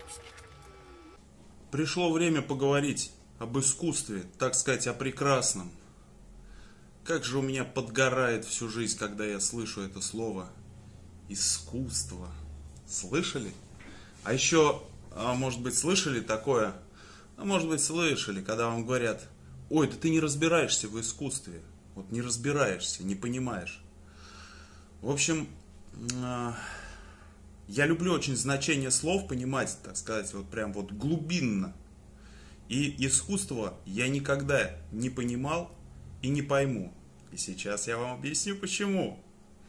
Пришло время поговорить об искусстве, так сказать, о прекрасном. Как же у меня подгорает всю жизнь, когда я слышу это слово искусство. Слышали? А еще, может быть, слышали такое? Может быть, слышали, когда вам говорят: ой, да ты не разбираешься в искусстве. Вот не разбираешься, не понимаешь. В общем, я люблю очень значение слов понимать, так сказать, вот прям вот глубинно. И искусство я никогда не понимал и не пойму. И сейчас я вам объясню почему.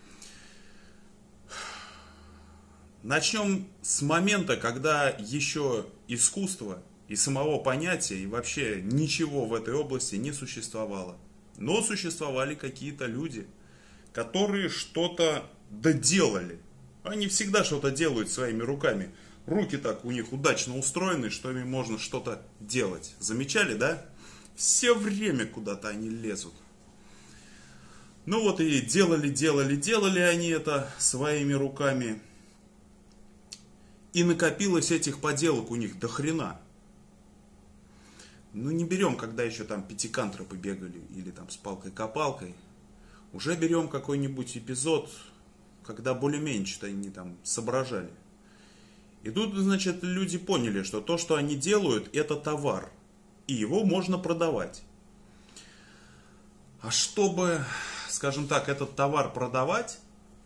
Начнем с момента, когда еще искусство и самого понятия, и вообще ничего в этой области не существовало. Но существовали какие-то люди, которые что-то доделали. Они всегда что-то делают своими руками. Руки так у них удачно устроены, что ими можно что-то делать. Замечали, да? Все время куда-то они лезут. Ну вот и делали они это своими руками. И накопилось этих поделок у них до хрена. Ну не берем, когда еще там пятикантропы бегали или там с палкой-копалкой. Уже берем какой-нибудь эпизод, когда более-менее что-то они там соображали. И тут, значит, люди поняли, что то, что они делают, это товар. И его можно продавать. А чтобы, скажем так, этот товар продавать,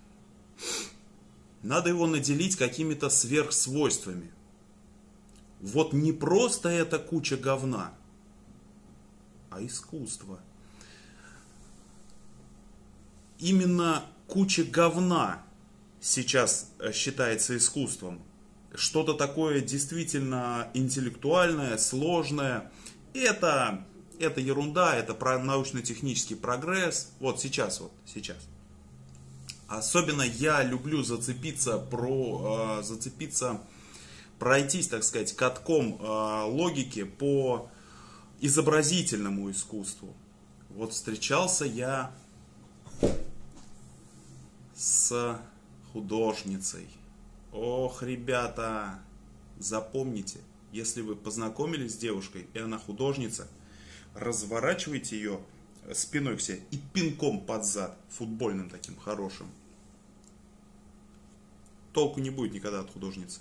надо его наделить какими-то сверхсвойствами. Вот не просто это куча говна, а искусство. Именно куча говна сейчас считается искусством. Что-то такое действительно интеллектуальное, сложное. Это ерунда, это научно-технический прогресс. Вот сейчас. Особенно я люблю пройтись, так сказать, катком логики по изобразительному искусству. Вот встречался я с художницей. Ох, ребята, запомните, если вы познакомились с девушкой, и она художница, разворачивайте ее спиной к себе и пинком под зад, футбольным таким хорошим. Толку не будет никогда от художницы.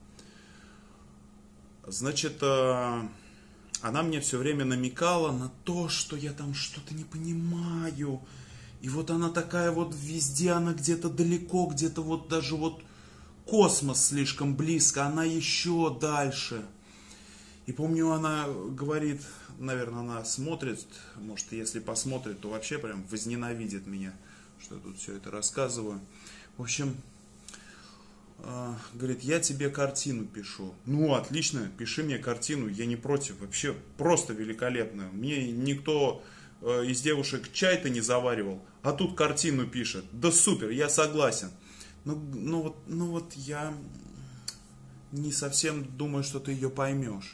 Значит, она мне все время намекала на то, что я там что-то не понимаю. И вот она такая вот везде, она где-то далеко, где-то вот даже вот космос слишком близко, она еще дальше. И помню, она говорит, наверное, она смотрит, может, если посмотрит, то вообще прям возненавидит меня, что я тут все это рассказываю. В общем, говорит, я тебе картину пишу. Ну, отлично, пиши мне картину, я не против, вообще просто великолепно. Мне никто из девушек чай-то не заваривал, а тут картину пишет. Да супер, я согласен. Ну вот я не совсем думаю, что ты ее поймешь.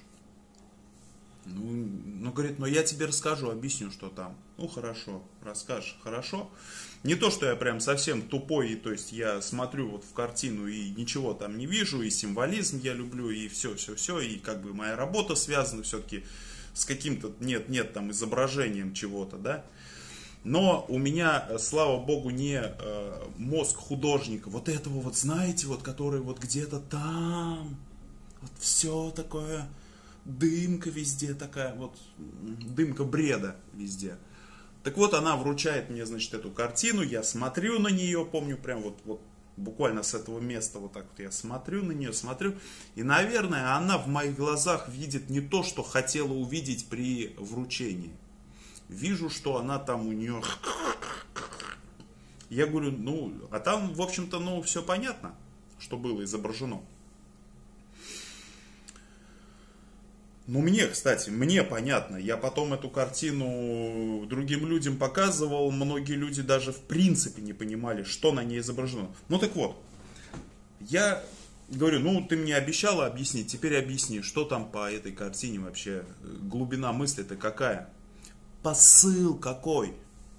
Ну, говорит, но я тебе расскажу, объясню, что там. Ну, хорошо, расскажешь, хорошо. Не то, что я прям совсем тупой, и, то есть я смотрю вот в картину и ничего там не вижу, и символизм я люблю, и все, и как бы моя работа связана все-таки с каким-то, нет там изображением чего-то, да. Но у меня, слава богу, не мозг художника, вот этого вот, знаете, вот, который вот где-то там, вот все такое, дымка везде такая, вот, дымка бреда везде. Так вот, она вручает мне, значит, эту картину, я смотрю на нее, помню, прям вот буквально с этого места вот так вот я смотрю на нее, и, наверное, она в моих глазах видит не то, что хотела увидеть при вручении. Вижу, что она там у нее... Я говорю, а там, в общем-то, все понятно, что было изображено. Мне понятно. Я потом эту картину другим людям показывал. Многие люди даже в принципе не понимали, что на ней изображено. Ну так вот, я говорю, ты мне обещала объяснить, теперь объясни, что там по этой картине вообще, глубина мысли-то какая? Посыл какой?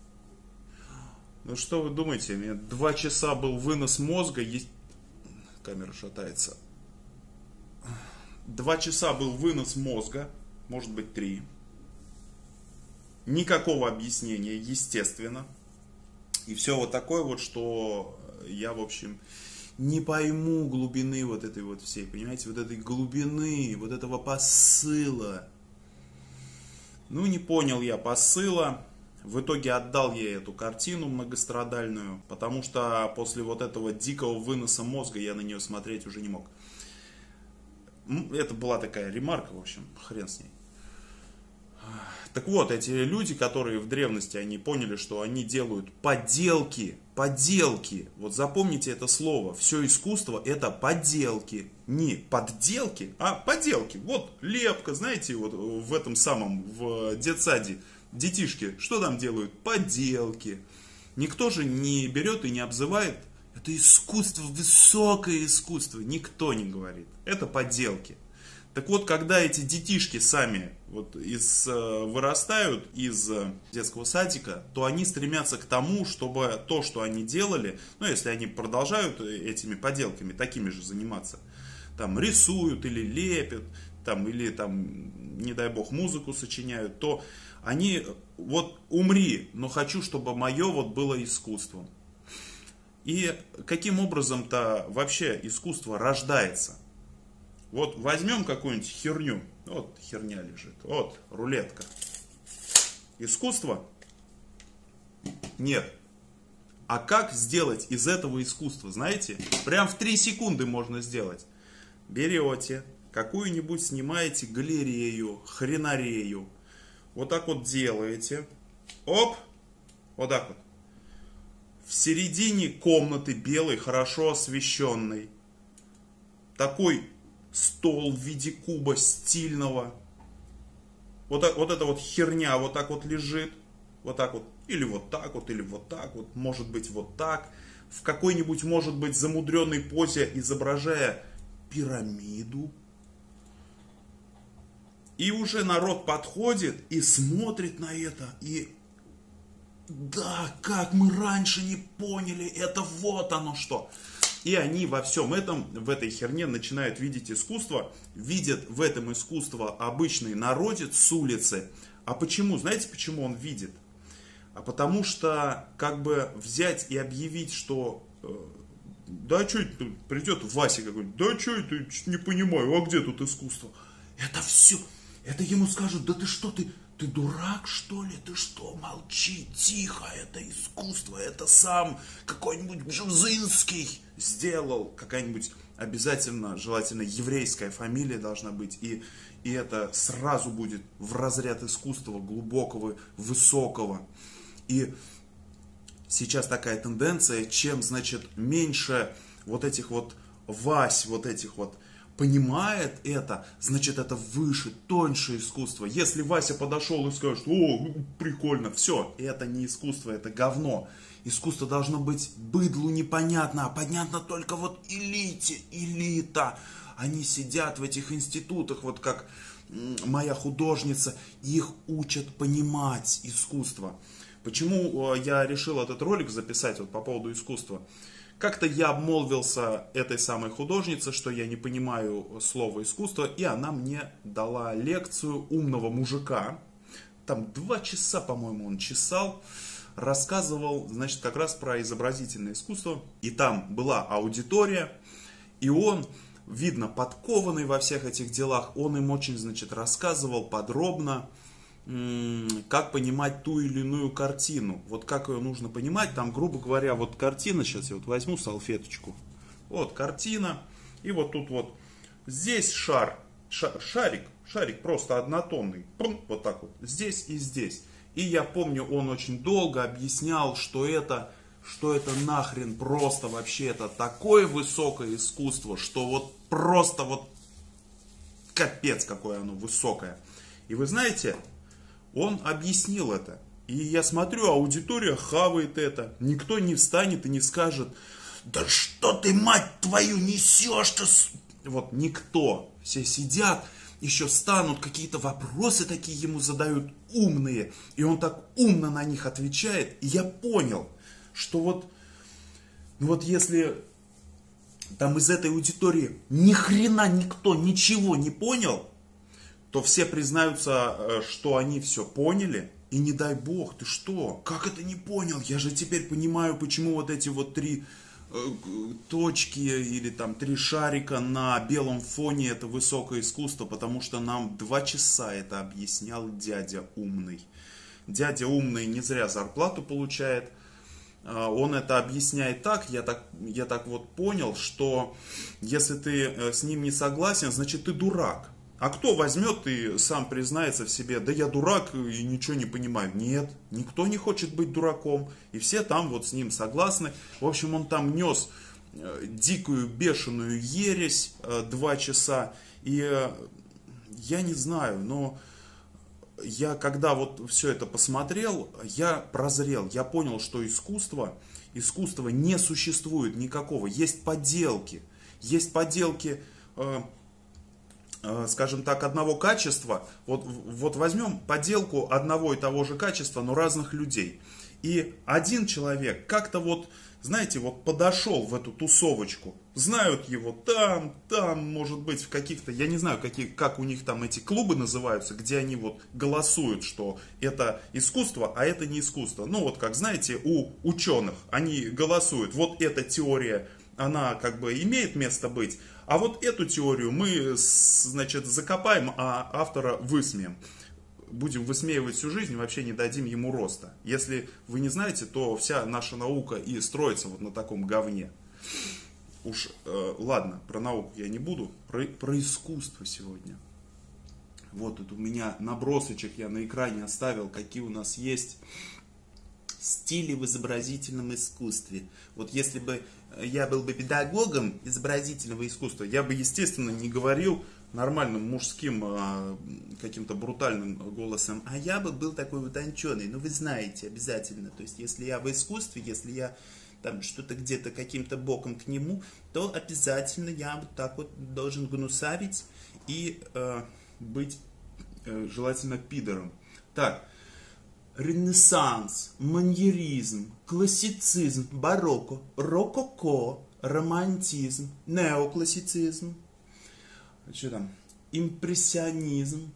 Ну что вы думаете, у меня 2 часа был вынос мозга, камера шатается. 2 часа был вынос мозга, может быть 3. Никакого объяснения, естественно. И все вот такое вот, что я, в общем, не пойму глубины вот этой вот всей, понимаете, вот этой глубины, вот этого посыла. Ну, не понял я посыла. В итоге отдал я эту картину многострадальную, потому что после вот этого дикого выноса мозга я на нее смотреть уже не мог. Это была такая ремарка, в общем, хрен с ней. Так вот, эти люди, которые в древности, они поняли, что они делают поделки. Вот запомните это слово. Все искусство это поделки. Не подделки, а поделки. Вот лепка, знаете, вот в этом самом, в детсаде. Детишки, что там делают? Поделки. Никто же не берет и не обзывает. Это искусство, высокое искусство. Никто не говорит. Это поделки. Так вот, когда эти детишки сами вот вырастают из детского садика, то они стремятся к тому, чтобы то, что они делали, ну, если они продолжают этими поделками, такими же заниматься, там, рисуют или лепят, там, или, там, не дай бог, музыку сочиняют, то они, вот, умри, но хочу, чтобы мое вот было искусством. И каким образом-то вообще искусство рождается? Вот возьмем какую-нибудь херню, вот херня лежит, вот рулетка. Искусство? Нет. А как сделать из этого искусство, знаете? Прям в 3 секунды можно сделать. Берете, какую-нибудь снимаете галерею, хренарею, вот так вот делаете, оп, вот так вот. В середине комнаты белой, хорошо освещенной, такой стол в виде куба стильного. Вот эта вот херня вот так вот лежит. Вот так вот. Или вот так вот, или вот так вот. Может быть вот так. В какой-нибудь, может быть, замудренной позе, изображая пирамиду. И уже народ подходит и смотрит на это. И да, как мы раньше не поняли, это вот оно что. И они во всем этом, в этой херне начинают видеть искусство, видят в этом искусство обычный народец с улицы. А почему? Знаете, почему он видит? А потому что, как бы, взять и объявить, что, да что это, придет Вася какой-нибудь, да что это, не понимаю, а где тут искусство? Это все, это ему скажут, да ты что, ты дурак, что ли? Ты что, молчи, тихо, это искусство, это сам какой-нибудь Бжезинский сделал, какая-нибудь обязательно, желательно еврейская фамилия должна быть, и это сразу будет в разряд искусства глубокого, высокого. И сейчас такая тенденция, чем, значит, меньше вот этих вот Вась, вот этих вот понимает это, значит, это выше, тоньше искусство. Если Вася подошел и скажет, о, прикольно, все, это не искусство, это говно. Искусство должно быть быдлу непонятно, а понятно только вот элите, элита. Они сидят в этих институтах, вот как моя художница, их учат понимать искусство. Почему я решил этот ролик записать вот по поводу искусства? Как-то я обмолвился этой самой художнице, что я не понимаю слова искусство, и она мне дала лекцию умного мужика. Там 2 часа, по-моему, он чесал, рассказывал, значит, как раз про изобразительное искусство. И там была аудитория, и он, видно, подкованный во всех этих делах, он им очень, значит, рассказывал подробно, как понимать ту или иную картину. Вот как ее нужно понимать, там, грубо говоря, вот картина, сейчас я вот возьму салфеточку. Вот картина, и вот тут вот, здесь шарик просто однотонный, вот так вот, здесь и здесь. И я помню, он очень долго объяснял, что это нахрен просто вообще, это такое высокое искусство, что вот просто вот капец какое оно высокое. И вы знаете, он объяснил это. И я смотрю, аудитория хавает это. Никто не встанет и не скажет, да что ты, мать твою, несешь-то? Вот никто. Все сидят, еще станут, какие-то вопросы такие ему задают умные. И он так умно на них отвечает. И я понял, что вот если там из этой аудитории ни хрена никто ничего не понял, то все признаются, что они все поняли. И не дай бог, ты что? Как это не понял? Я же теперь понимаю, почему вот эти вот 3 точки или там 3 шарика на белом фоне — это высокое искусство, потому что нам 2 часа это объяснял дядя умный. Дядя умный не зря зарплату получает. Он это объясняет так, я так вот понял, что если ты с ним не согласен, значит ты дурак. А кто возьмет и сам признается в себе: да я дурак и ничего не понимаю? Нет, никто не хочет быть дураком. И все там вот с ним согласны. В общем, он там нес дикую бешеную ересь 2 часа. И я не знаю, но я когда вот все это посмотрел, я прозрел. Я понял, что искусства не существует никакого. Есть поделки. Есть поделки, скажем так, одного качества. Вот возьмем поделку одного и того же качества, но разных людей. И один человек как-то вот, знаете, вот подошел в эту тусовочку. Знают его там, может быть, в каких-то, я не знаю, как у них там эти клубы называются, где они вот голосуют, что это искусство, а это не искусство. Ну вот, как знаете, у ученых они голосуют: вот эта теория, она как бы имеет место быть, а вот эту теорию мы, значит, закопаем, а автора высмеем. Будем высмеивать всю жизнь и вообще не дадим ему роста. Если вы не знаете, то вся наша наука и строится вот на таком говне. Уж, ладно, про науку я не буду, про искусство сегодня. Вот тут у меня набросочек я на экране оставил, какие у нас есть стили в изобразительном искусстве. Вот если бы я был бы педагогом изобразительного искусства, я бы, естественно, не говорил нормальным мужским каким-то брутальным голосом: а я бы был такой утонченный. Ну, вы знаете, обязательно. То есть, если я в искусстве, если я там что-то где-то каким-то боком к нему, то обязательно я вот так вот должен гнусавить и быть желательно пидором. Так. Ренессанс, маньеризм, классицизм, барокко, рококо, романтизм, неоклассицизм, что там, импрессионизм,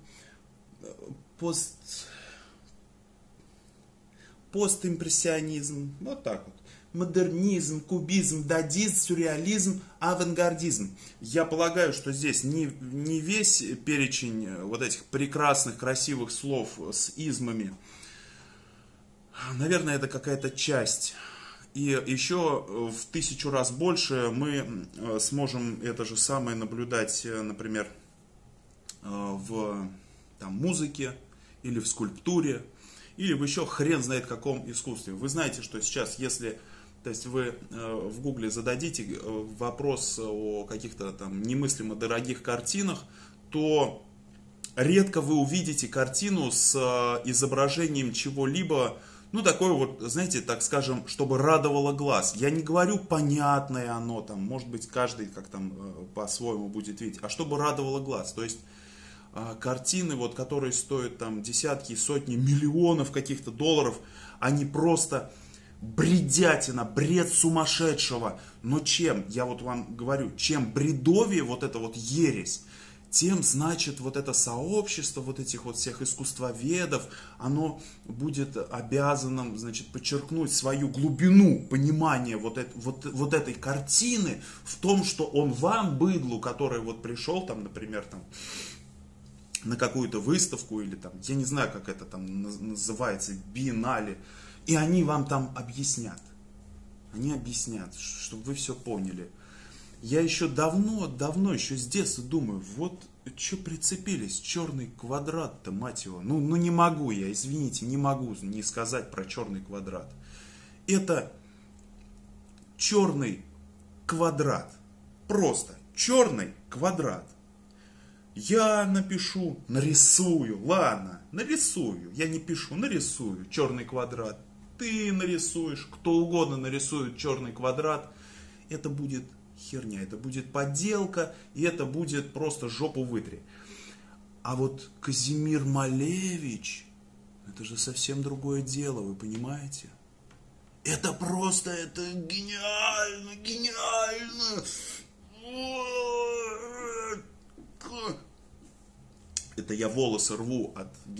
постимпрессионизм, вот так вот. Модернизм, кубизм, дадизм, сюрреализм, авангардизм. Я полагаю, что здесь не весь перечень вот этих прекрасных, красивых слов с измами. Наверное, это какая-то часть. И еще в 1000 раз больше мы сможем это же самое наблюдать, например, в музыке, или в скульптуре, или в еще хрен знает каком искусстве. Вы знаете, что сейчас, если, то есть вы в гугле зададите вопрос о каких-то там немыслимо дорогих картинах, то редко вы увидите картину с изображением чего-либо, ну, такое вот, знаете, так скажем, чтобы радовало глаз. Я не говорю понятное оно, там, может быть, каждый как там по-своему будет видеть, а чтобы радовало глаз. То есть картины, вот, которые стоят там десятки, сотни, миллионов каких-то долларов, они просто бредятина, бред сумасшедшего. Но чем, я вот вам говорю, чем бредовее вот эта вот ересь, тем, значит, вот это сообщество вот этих вот всех искусствоведов, оно будет обязано, значит, подчеркнуть свою глубину понимания вот этой картины в том, что он вам, быдлу, который вот пришел там, например, там, на какую-то выставку или там, я не знаю, как это там называется, биеннале, и они вам там объяснят. Они объяснят, чтобы вы все поняли. Я еще давно, еще с детства думаю, вот что прицепились, черный квадрат-то, мать его. Ну не могу я, извините, не могу не сказать про черный квадрат. Это черный квадрат. Просто черный квадрат. Я напишу, нарисую, ладно, нарисую. Я не пишу, нарисую черный квадрат. Ты нарисуешь, кто угодно нарисует черный квадрат. Это будет херня, это будет подделка, и это будет просто жопу вытри. А вот Казимир Малевич, это же совсем другое дело, вы понимаете? Это просто, это гениально, гениально. Это я волосы рву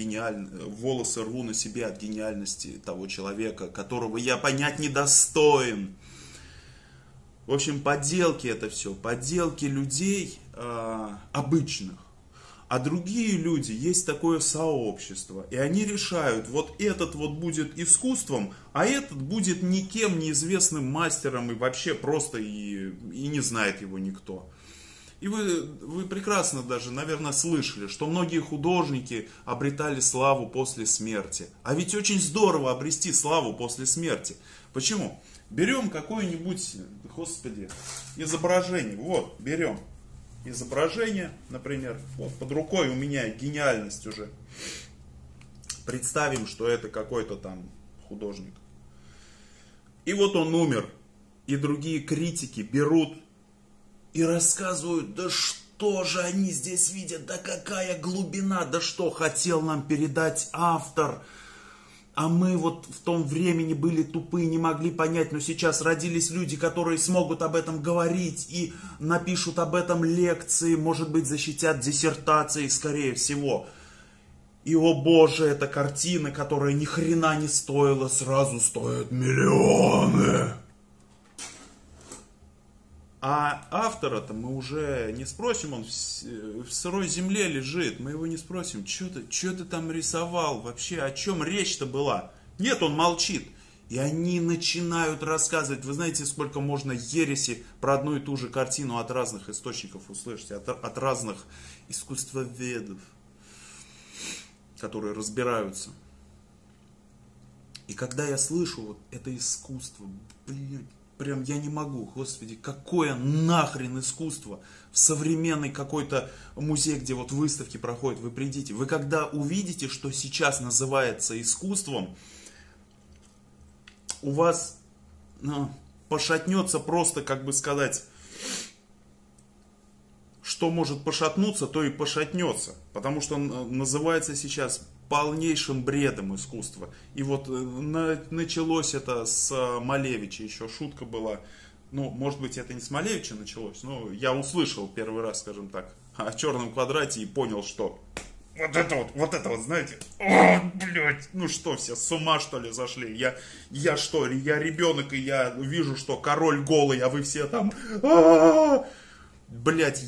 на себе от гениальности того человека, которого я понять недостоин. В общем, подделки это все, подделки людей обычных. А другие люди, есть такое сообщество, и они решают, вот этот вот будет искусством, а этот будет никем неизвестным мастером и вообще просто и не знает его никто. И вы прекрасно даже, наверное, слышали, что многие художники обретали славу после смерти. А ведь очень здорово обрести славу после смерти. Почему? Берем какое-нибудь, господи, изображение. Вот, берем изображение, например. Вот под рукой у меня гениальность уже. Представим, что это какой-то там художник. И вот он умер. И другие критики берут и рассказывают, да что же они здесь видят, да какая глубина, да что хотел нам передать автор. А мы вот в том времени были тупые, не могли понять, но сейчас родились люди, которые смогут об этом говорить и напишут об этом лекции, может быть, защитят диссертации, скорее всего. И, о боже, эта картина, которая ни хрена не стоила, сразу стоит миллионы. А автора-то мы уже не спросим, он в сырой земле лежит, мы его не спросим, что ты там рисовал, вообще о чем речь-то была? Нет, он молчит. И они начинают рассказывать, вы знаете, сколько можно ереси про одну и ту же картину от разных источников услышать, от разных искусствоведов, которые разбираются. И когда я слышу вот это искусство, блин, прям я не могу, господи, какое нахрен искусство в современный какой-то музей, где вот выставки проходят, вы придите. Вы когда увидите, что сейчас называется искусством, у вас пошатнется просто, как бы сказать, что может пошатнуться, то и пошатнется. Потому что называется сейчас полнейшим бредом искусства. И вот началось это с Малевича, еще шутка была. Ну, может быть, это не с Малевича началось, но я услышал первый раз, скажем так, о черном квадрате и понял, что вот это вот, знаете, о, блядь, ну что, все с ума что ли зашли? Я что, я ребенок, и я вижу, что король голый, а вы все там, блядь,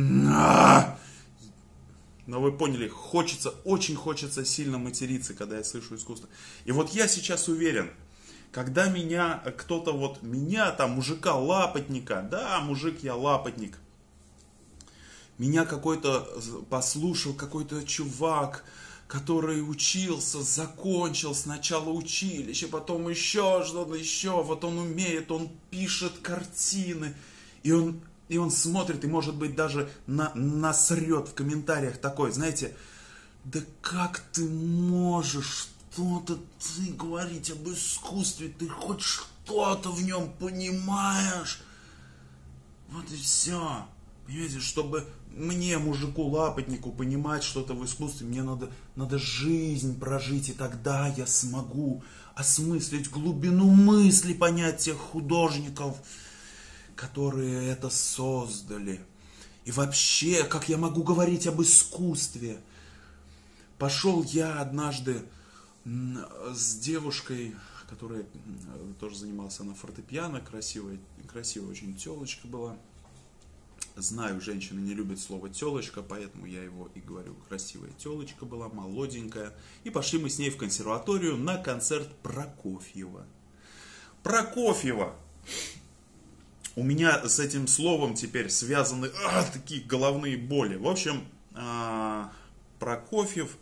но вы поняли, очень хочется сильно материться, когда я слышу искусство. И вот я сейчас уверен, когда меня кто-то вот, там, мужика-лапотника, да, мужик, я лапотник, меня какой-то послушал, какой-то чувак, который учился, закончил сначала училище, потом еще что-то, еще, вот он умеет, он пишет картины, и он смотрит, и может быть даже насрет в комментариях такой, знаете, да как ты можешь что-то ты говорить об искусстве, ты хоть что-то в нем понимаешь? Вот и все. Понимаете, чтобы мне, мужику-лапотнику, понимать что-то в искусстве, мне надо жизнь прожить, и тогда я смогу осмыслить глубину мысли, понять тех художников, которые это создали. И вообще, как я могу говорить об искусстве? Пошел я однажды с девушкой, которая тоже занималась на фортепиано, красивая очень телочка была. Знаю, женщины не любят слово телочка, поэтому я его и говорю. Красивая телочка была, молоденькая. И пошли мы с ней в консерваторию на концерт Прокофьева. Прокофьева! У меня с этим словом теперь связаны такие головные боли. В общем, Прокофьев,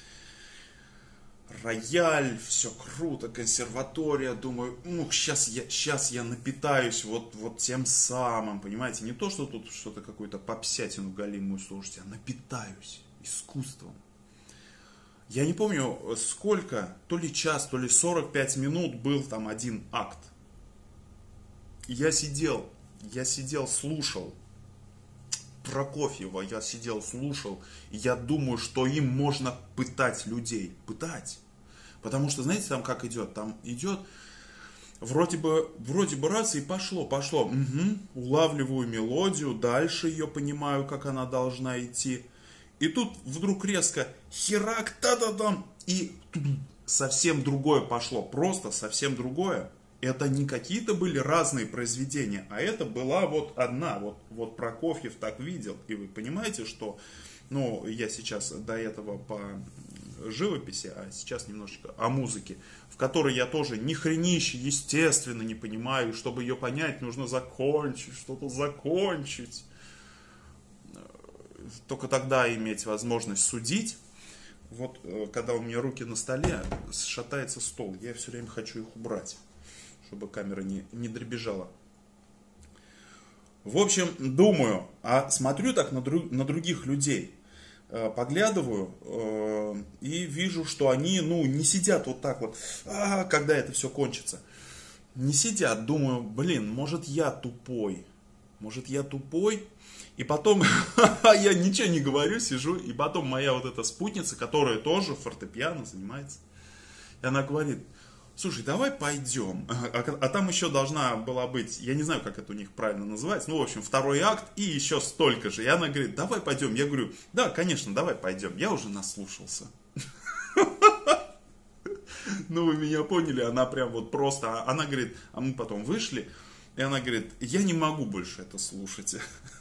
рояль, все круто, консерватория. Думаю, сейчас я напитаюсь вот тем самым, понимаете? Не то, что тут что-то какую-то попсятину галимую слушайте, а напитаюсь искусством. Я не помню сколько, то ли час, то ли 45 минут был там один акт. Я сидел, слушал Прокофьева, я сидел, слушал, и я думаю, что им можно пытать людей. Пытать. Потому что, знаете, там как идет? Там идет вроде бы раз и пошло. Угу, улавливаю мелодию, дальше ее понимаю, как она должна идти. И тут вдруг резко херак, та-да-дам, и совсем другое пошло, просто совсем другое. Это не какие-то были разные произведения, а это была вот одна, вот Прокофьев так видел. И вы понимаете, что, ну, я сейчас до этого по живописи, а сейчас немножечко о музыке, в которой я тоже ни хренище, естественно, не понимаю. Чтобы ее понять, нужно закончить, что-то закончить. Только тогда иметь возможность судить. Вот когда у меня руки на столе, шатается стол, я все время хочу их убрать, чтобы камера не дребезжала. В общем, думаю, а смотрю так на других людей, поглядываю и вижу, что они, ну, не сидят вот так вот, когда это все кончится. Не сидят, думаю, блин, может я тупой. И потом я ничего не говорю, сижу, и потом моя вот эта спутница, которая тоже фортепиано занимается, и она говорит: слушай, давай пойдем. А там еще должна была быть, я не знаю, как это у них правильно называется, ну, в общем, второй акт и еще столько же. И она говорит: давай пойдем. Я говорю: да, конечно, давай пойдем. Я уже наслушался. Ну, вы меня поняли, она прям вот просто, она говорит, а мы потом вышли, и она говорит: я не могу больше это слушать.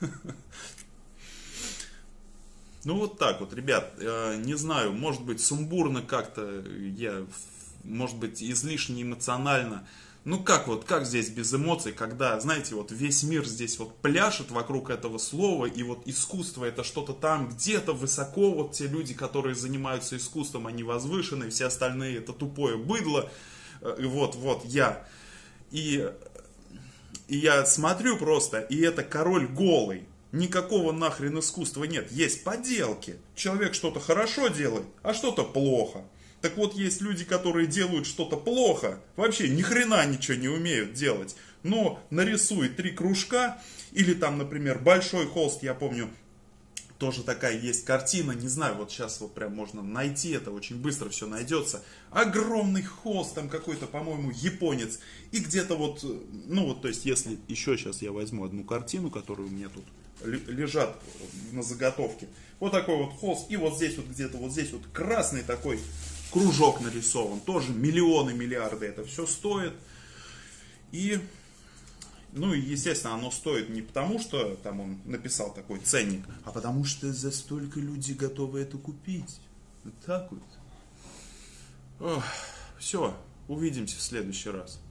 Ну, вот так вот, ребят, не знаю, может быть, сумбурно как-то, может быть, излишне эмоционально. Ну, как здесь без эмоций, когда, знаете, вот весь мир здесь вот пляшет вокруг этого слова, и вот искусство это что-то там где-то высоко, вот те люди, которые занимаются искусством, они возвышены, все остальные это тупое быдло, вот я. И я смотрю просто, и это король голый. Никакого нахрен искусства нет. Есть поделки. Человек что-то хорошо делает, а что-то плохо. Так вот, есть люди, которые делают что-то плохо, вообще ни хрена ничего не умеют делать, но нарисует 3 кружка, или там, например, большой холст, я помню, тоже такая есть картина, не знаю, вот сейчас вот прям можно найти это, очень быстро все найдется. Огромный холст, там какой-то, по-моему, японец, и где-то вот, ну вот, то есть, если еще сейчас я возьму одну картину, которую у меня тут лежат на заготовке, вот такой вот холст, и вот здесь вот где-то, вот здесь вот красный такой кружок нарисован, тоже миллионы, миллиарды это все стоит. И, ну и естественно оно стоит не потому, что там он написал такой ценник, а потому что за столько люди готовы это купить. Вот так вот. Все, увидимся в следующий раз.